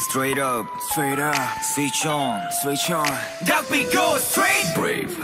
Straight up, switch on. That we go straight. Brave.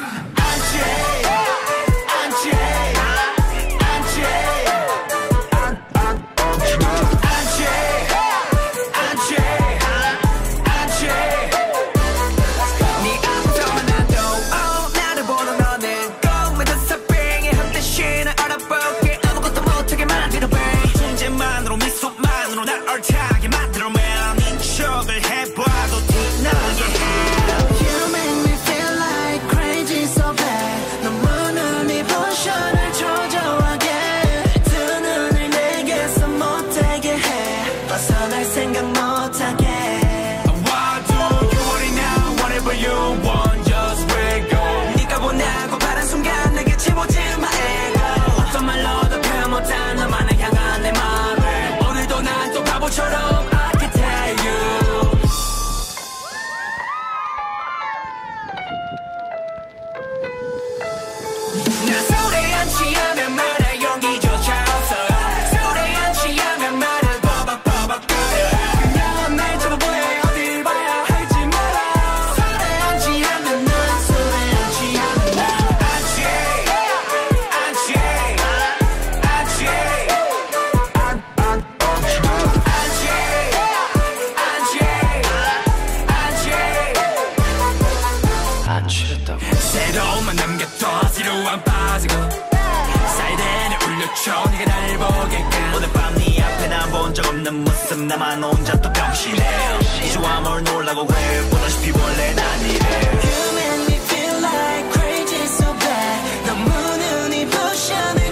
나만 혼자 또 병신해 이주와 뭘 놀라고 해 보다시피 원래 난 이래 You make me feel like crazy so bad 너무 눈이 부셔 날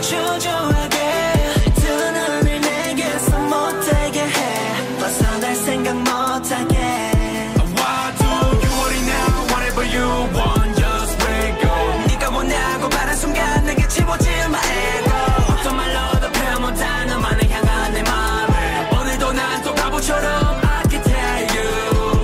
초조하게 두 눈을 내게서 못되게 해 벗어날 생각 못하게 Why do you worry now whatever you want just let go 네가 원하고 바란 순간 내게 집어질 my ego 어떤 말로도 표현 못한 너만을 향한 내 맘 난또 바보처럼 I can tell you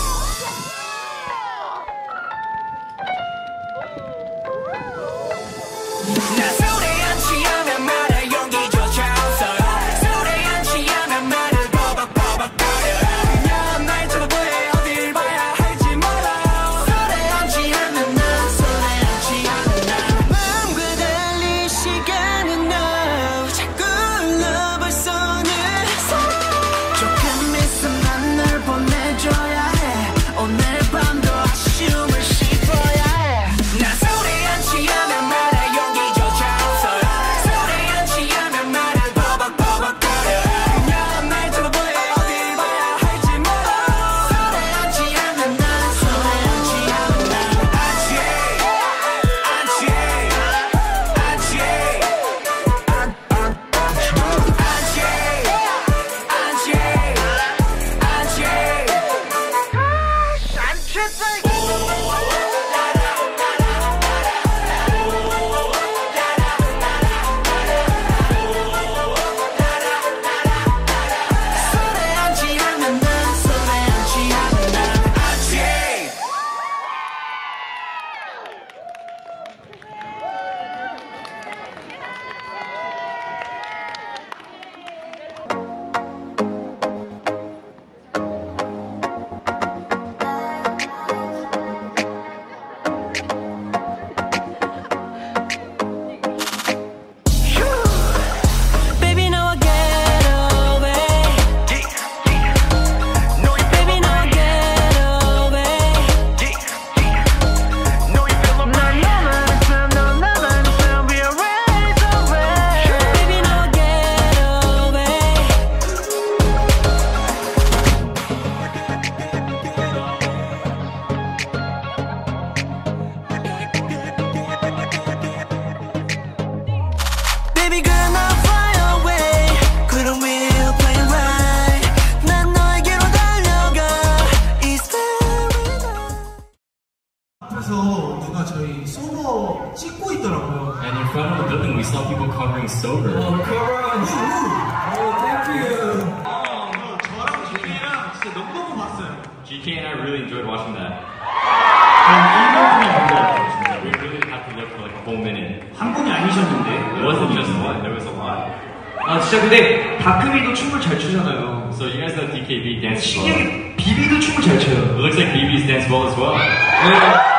나 술에 안 취하면 말해 용기조차 없어 술에 안 취하면 말을 버벅버벅거려 그냥 날 쳐다보해 어딜 봐야 할지 몰라 술에 안 취하면 난 술에 안 취하면 난 마음과 달리 시간은 너 자꾸 흘러볼 손을 널 보내줘야 해 오늘 밤도 아쉬움을 씹어야 해 나 술에 안 취하면 말해 용기조차 없어 술에 안 취하면 말을 버벅버벅거려 그냥 날 쳐다보해 어딜 봐야 할지 몰라 술에 안 취하면 난 술에 안 취하면 난 안 GK and I really enjoyed watching that. We really had to look for like a whole minute. 한 분이 아니셨는데. It wasn't just one, there was a lot. 아 진짜 근데 다크비도 춤을 잘 추잖아요. So you guys know DKB dance well. 신기하게 비비도 춤을 잘 춰요. It looks like BB's dance well as well. 네.